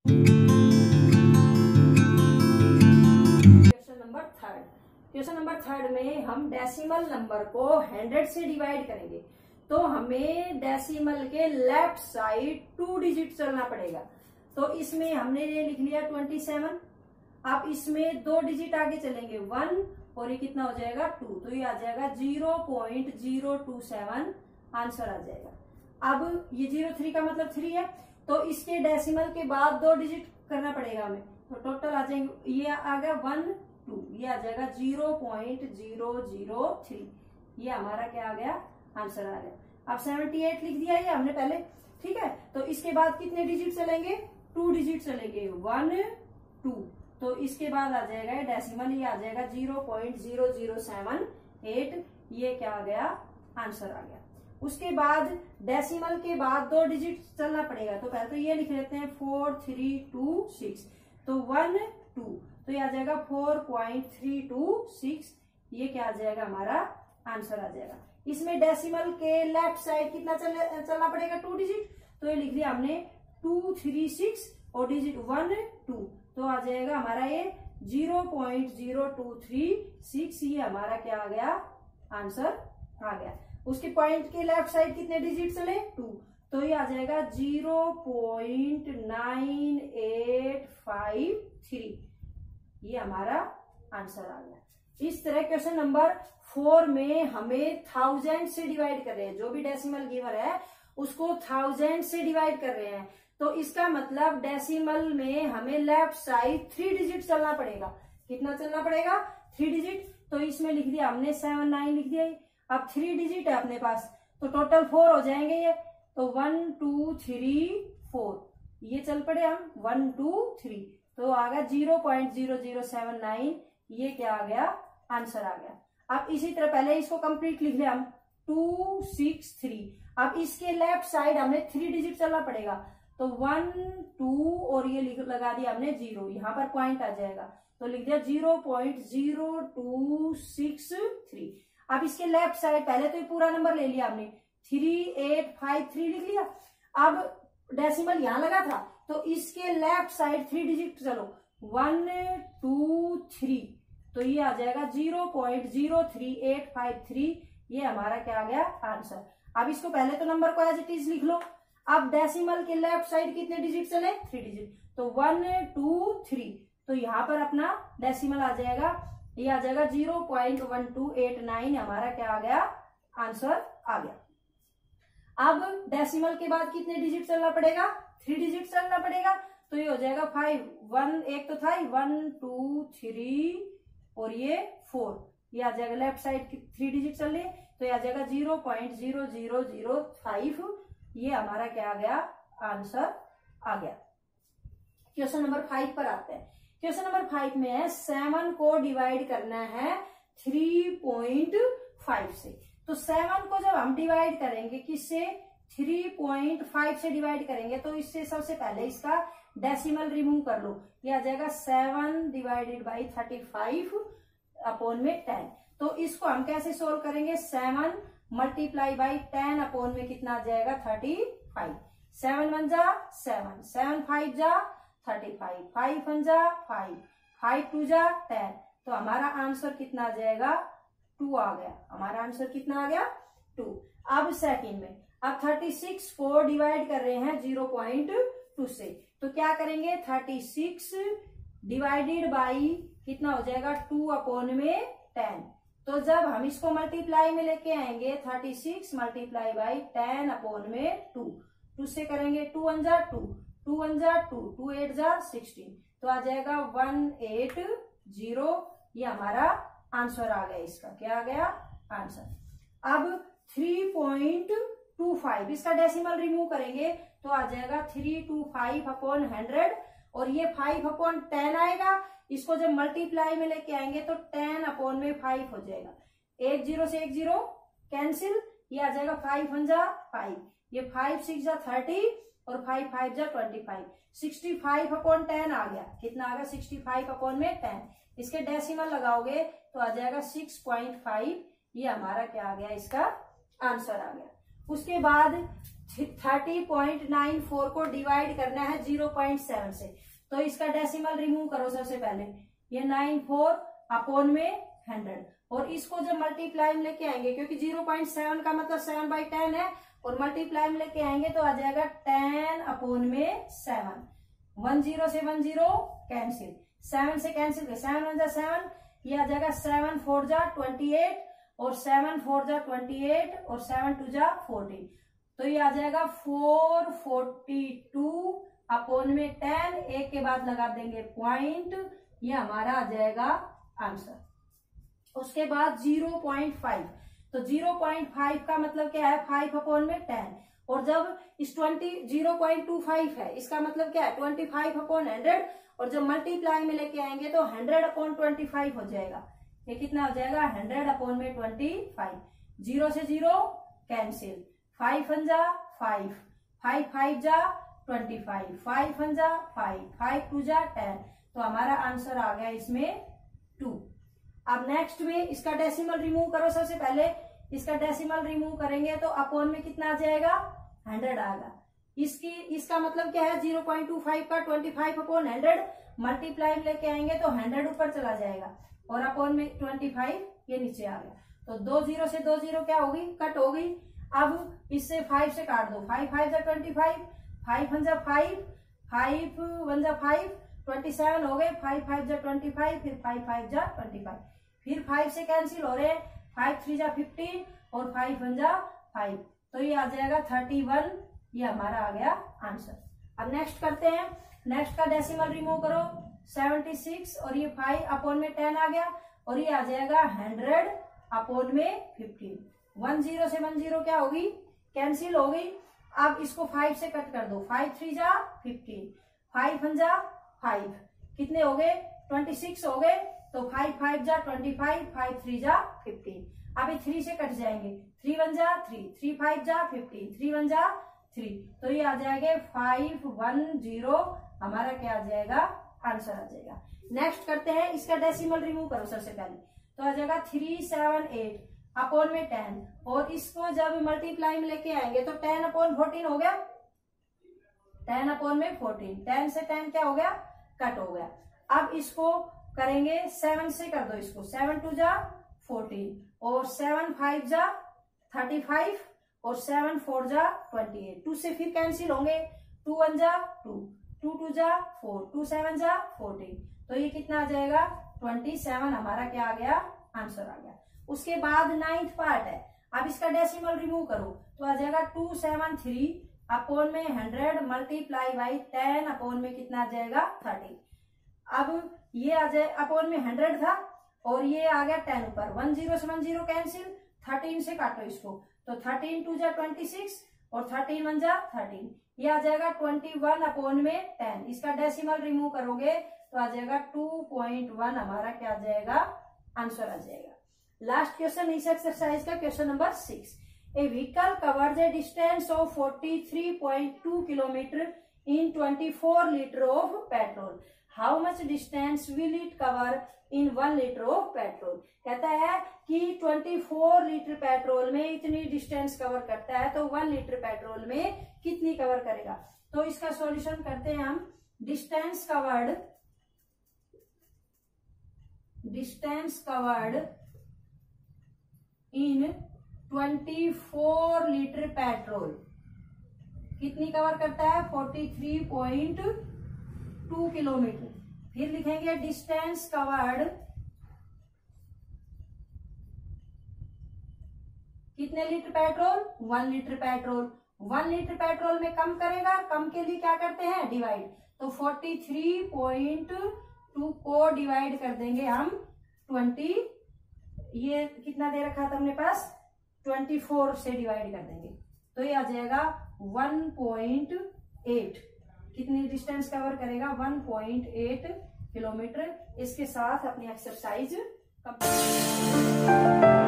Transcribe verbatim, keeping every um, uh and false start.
Question number third question number third में हम decimal number को हंड्रेड से डिवाइड करेंगे, तो हमें डेसिमल के लेफ्ट साइड टू डिजिट चलना पड़ेगा। तो इसमें हमने ये लिख लिया ट्वेंटी सेवन। आप इसमें दो डिजिट आगे चलेंगे वन, और ये कितना हो जाएगा टू, तो ये आ जाएगा zero point zero two seven answer आ जाएगा। अब ये जीरो थ्री का मतलब थ्री है, तो इसके डेसिमल के बाद दो डिजिट करना पड़ेगा हमें, तो टोटल आ जाएंगे, ये आ गया वन टू, ये आ जाएगा zero point zero zero three, ये हमारा क्या आ गया आंसर आ गया। अब सेवेंटी एट लिख दिया ये हमने पहले, ठीक है। तो इसके बाद कितने डिजिट चलेंगे, टू डिजिट चलेंगे, वन टू, तो इसके बाद आ जाएगा डेसिमल, ये आ जाएगा zero point zero zero seven eight, ये क्या आ गया आंसर आ गया। उसके बाद डेसिमल के बाद दो डिजिट चलना पड़ेगा, तो पहले तो ये लिख लेते हैं फोर थ्री टू सिक्स, तो वन टू, तो ये आ जाएगा four point three two six, ये क्या आ जाएगा हमारा आंसर आ जाएगा। इसमें डेसिमल के लेफ्ट साइड कितना चल, चलना पड़ेगा टू डिजिट, तो ये लिख दिया हमने टू थ्री सिक्स और डिजिट वन टू, तो आ जाएगा हमारा ये zero point zero two three six, ये हमारा क्या आ गया आंसर आ गया। उसके पॉइंट के लेफ्ट साइड कितने डिजिट चले टू, तो ये आ जाएगा zero point nine eight five three, ये हमारा आंसर आ गया। इस तरह क्वेश्चन नंबर फोर में हमें थाउजेंड से डिवाइड कर रहे हैं, जो भी डेसिमल गिवर है उसको थाउजेंड से डिवाइड कर रहे हैं, तो इसका मतलब डेसिमल में हमें लेफ्ट साइड थ्री डिजिट चलना पड़ेगा। कितना चलना पड़ेगा, थ्री डिजिट, तो इसमें लिख दिया हमने सेवन नाइन लिख दिया। अब थ्री डिजिट है अपने पास, तो टोटल फोर हो जाएंगे ये, तो वन टू थ्री फोर, ये चल पड़े हम वन टू थ्री, तो आ गया zero point zero zero seven nine, ये क्या आ गया आंसर आ गया। अब इसी तरह पहले इसको कंप्लीट लिख लिया हम टू सिक्स थ्री, अब इसके लेफ्ट साइड हमें थ्री डिजिट चलना पड़ेगा, तो वन टू और ये लगा दिया हमने जीरो, यहाँ पर पॉइंट आ जाएगा, तो लिख दिया zero point zero two six three. अब इसके लेफ्ट साइड पहले तो ये पूरा नंबर ले लिया हमने, थ्री एट फाइव थ्री लिख लिया। अब डेसिमल यहाँ लगा था, तो इसके लेफ्ट साइड थ्री डिजिट चलो, वन टू थ्री, तो ये आ जाएगा zero point zero three eight five three, ये हमारा क्या आ गया आंसर। अब इसको पहले तो नंबर को एज इट इज लिख लो। अब डेसिमल के लेफ्ट साइड कितने डिजिट चले, थ्री डिजिट, तो वन टू थ्री, तो यहाँ पर अपना डेसिमल आ जाएगा, ये आ जाएगा zero point one two eight nine, हमारा क्या आ गया आंसर आ गया। अब डेसिमल के बाद कितने डिजिट चलना पड़ेगा, थ्री डिजिट चलना पड़ेगा, तो ये हो जाएगा फाइव, वन एक तो था वन टू थ्री और ये फोर, ये आ जाएगा लेफ्ट साइड थ्री डिजिट चल रहे, तो ये आ जाएगा zero point zero zero zero five, ये हमारा क्या आ गया आंसर आ गया। क्वेश्चन नंबर फाइव पर आते हैं। क्वेश्चन नंबर फाइव में है सेवन को डिवाइड करना है थ्री पॉइंट फाइव से, तो सेवन को जब हम डिवाइड करेंगे किससे, थ्री पॉइंट फाइव से डिवाइड करेंगे, तो इससे सबसे पहले इसका डेसिमल रिमूव कर लो, ये आ जाएगा seven divided by thirty five upon में टेन। तो इसको हम कैसे सोल्व करेंगे, seven multiply by ten upon में कितना आ जाएगा थर्टी फाइव, सेवन वन जा सेवन, सेवन फाइव जा थर्टी फाइव, फाइव वन जा फाइव, फाइव टू जा टेन, तो हमारा आंसर कितना आ जाएगा टू आ गया, हमारा आंसर कितना आ गया टू। अब सेकंड में, अब थर्टी सिक्स को डिवाइड कर रहे हैं जीरो पॉइंट टू से, तो क्या करेंगे, थर्टी सिक्स डिवाइडेड बाई कितना हो जाएगा टू अपॉन में टेन, तो जब हम इसको मल्टीप्लाई में लेके आएंगे thirty six multiply by ten upon में टू, टू से करेंगे टू वन जा टू, टू वन जा टू, टू एट जा सिक्सटीन, तो आ जाएगा वन एट जीरो, ये हमारा आंसर आ गया, इसका क्या आ गया आंसर। अब थ्री पॉइंट टू फाइव इसका डेसिमल रिमूव करेंगे, तो आ जाएगा three two five upon hundred, और ये फाइव अपॉन टेन आएगा, इसको जब मल्टीप्लाई में लेके आएंगे तो टेन अपॉन में फाइव हो जाएगा, एक जीरो से एक जीरो कैंसिल, ये आ जाएगा फाइव वन जा फाइव, ये फाइव सिक्स जा थर्टी और फाइव फाइव जा twenty five, sixty five upon ten आ गया, कितना आ गया सिक्सटी फाइव अपॉन में टेन, इसके डेसिमल लगाओगे तो आ जाएगा सिक्स पॉइंट फाइव, ये हमारा क्या आ गया इसका आंसर आ गया। उसके बाद थर्टी पॉइंट नाइन फोर को डिवाइड करना है जीरो पॉइंट सेवन से, तो इसका डेसिमल रिमूव करो सबसे पहले। ये नाइन फोर अपॉन में हंड्रेड, और इसको जब मल्टीप्लाई में लेके आएंगे, क्योंकि जीरो पॉइंट सेवन का मतलब सेवन बाई टेन है, और मल्टीप्लाई में लेके आएंगे तो आ जाएगा टेन अपॉन में सेवन। वन जीरो से वन जीरो कैंसिल, सेवन से कैंसिल, सेवन वन जा सेवन, ये आ जाएगा सेवन फोर जा ट्वेंटी एट, और सेवन फोर जा ट्वेंटी एट, और सेवन टू जा फोर्टीन, तो ये आ जाएगा फोर फोर्टी टू अपॉन में टेन, एक के बाद लगा देंगे पॉइंट, ये हमारा आ जाएगा आंसर। उसके बाद जीरो पॉइंट फाइव, तो जीरो पॉइंट फाइव का मतलब क्या है, फाइव अपॉन में टेन, और जब इस twenty zero point two five है, इसका मतलब क्या है ट्वेंटी फाइव अपॉन हंड्रेड, और जब मल्टीप्लाई में लेके आएंगे तो हंड्रेड अपॉन ट्वेंटी फाइव हो जाएगा। ये कितना हो जाएगा, हंड्रेड अपॉन में ट्वेंटी फाइव, जीरो से जीरो कैंसिल, फाइव वन जा फाइव, फाइव फाइव जा ट्वेंटी फाइव, फाइव वन जा फाइव, फाइव टू जा टेन, तो हमारा आंसर आ गया इसमें टू। अब नेक्स्ट में इसका डेसिमल रिमूव करो सबसे पहले। इसका डेसिमल रिमूव करेंगे तो अपॉन में कितना आ जाएगा, हंड्रेड आएगा। इसकी इसका मतलब क्या है, जीरो पॉइंट टू फाइव का twenty five upon hundred, multiply में लेके आएंगे तो हंड्रेड ऊपर चला जाएगा, और अपॉन में ट्वेंटी फाइव ये नीचे आ गया, तो दो जीरो से दो जीरो क्या होगी, कट होगी। अब इससे फाइव से काट दो, फाइव फाइव जा ट्वेंटी फाइव, फाइव वन जा फाइव, फाइव वन जा फाइव, ट्वेंटी सेवन हो गए, फाइव फाइव जा ट्वेंटी फाइव, फिर फाइव फाइव जा ट्वेंटी फाइव, फिर फाइव से कैंसिल हो रहे, फाइव थ्री जा फिफ्टीन, और फाइव वन जा फाइव, तो ये आ जाएगा थर्टी वन, ये हमारा आ गया आंसर। अब नेक्स्ट करते हैं, नेक्स्ट का डेसिमल रिमूव करो, सेवेंटी सिक्स, और ये फाइव अपॉन में टेन आ गया, और ये आ जाएगा हंड्रेड अपॉन में फिफ्टीन। वन जीरो से वन जीरो क्या होगी, कैंसिल हो गई। अब इसको फाइव से कट कर दो, फाइव थ्री जा फिफ्टीन, फाइव वन जा फाइव, कितने हो गए, ट्वेंटी सिक्स हो गए, तो फाइव फाइव जा ट्वेंटी फाइव, फाइव थ्री जा फिफ्टीन। अभी थ्री से कट जाएंगे, थ्री वन जा थ्री, थ्री फाइव जा फिफ्टीन, थ्री वन जा थ्री, तो ये आ जाएगा फाइव वन जीरो, हमारा क्या आ जाएगा, आंसर आ जाएगा। नेक्स्ट करते हैं, इसका डेसिमल रिमूव करो सबसे पहले, तो आ जाएगा थ्री सेवन एट अपॉन में टेन, और इसको जब मल्टीप्लाई में लेके आएंगे तो टेन अपॉन फोर्टीन हो गया, टेन अपॉन में फोर्टीन, टेन से टेन क्या हो गया, कट हो गया। अब इसको करेंगे सेवन से कर दो इसको, सेवन टू जा फोर्टीन, और सेवन फाइव जा थर्टी फाइव, और सेवन फोर जा ट्वेंटी एट, टू से फिर कैंसिल होंगे, टू वन जा टू, टू टू जा फोर, टू सेवन जा फोर्टीन, तो ये कितना आ जाएगा, ट्वेंटी सेवन, हमारा क्या आ गया, आंसर आ गया। उसके बाद नाइन्थ पार्ट है, अब इसका डेसिमल रिमूव करो, तो आ जाएगा टू सेवन थ्री अपॉन में hundred multiply by ten, upon में कितना आ जाएगा, थर्टी। अब ये आ जाए, अपॉन में हंड्रेड था, और ये आ गया टेन ऊपर, वन जीरो से वन जीरो कैंसिल, थर्टीन से काटो इसको, तो थर्टीन टू जा ट्वेंटी सिक्स, और थर्टीन वन जा थर्टीन, ये आ जाएगा ट्वेंटी वन अपॉन में टेन। इसका डेसिमल रिमूव करोगे तो आ जाएगा टू पॉइंट वन, हमारा क्या आ जाएगा, आंसर आ जाएगा। लास्ट क्वेश्चन इस एक्सरसाइज का, question number six. A vehicle covers a distance of forty three point two kilometre in twenty four litre of petrol, how much distance will it cover in one litre of petrol. कहता है कि twenty four litre petrol में इतनी distance cover करता है, तो one litre petrol में कितनी कवर करेगा। तो इसका सॉल्यूशन करते हैं हम। Distance covered, distance covered in twenty four litre petrol कितनी कवर करता है, forty three point two kilometre. फिर लिखेंगे डिस्टेंस कवर्ड कितने litre petrol, one litre petrol. One litre petrol में कम करेगा, कम के लिए क्या करते हैं, डिवाइड, तो फोर्टी थ्री पॉइंट टू को डिवाइड कर देंगे हम ट्वेंटी, ये कितना दे रखा था हमने पास, ट्वेंटी फोर से डिवाइड कर देंगे, तो ये आ जाएगा वन पॉइंट एट। कितनी डिस्टेंस कवर करेगा, वन पॉइंट एट किलोमीटर। इसके साथ अपनी एक्सरसाइज कंप्लीट।